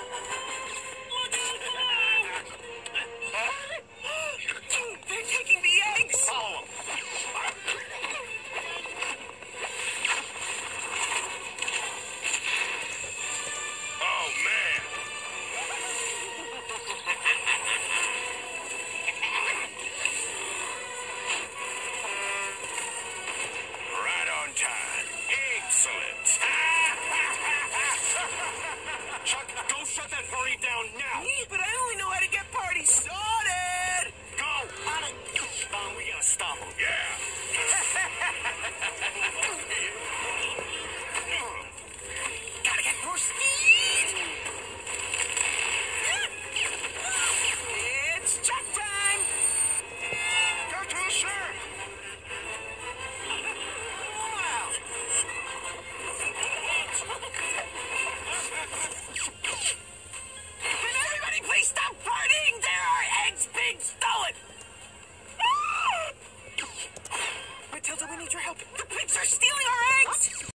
They're taking the eggs! Follow them. Oh, man. Right on time. Excellent. Chuck, go shut that party down now. But I only know how to get party started! Go. On it. We gotta stop him. Yeah. Gotta get more speed! It's check time! Go to the shirt. Wow! Can everybody please stop partying? There are eggs being stolen! Matilda, we need your help. The pigs are stealing our eggs!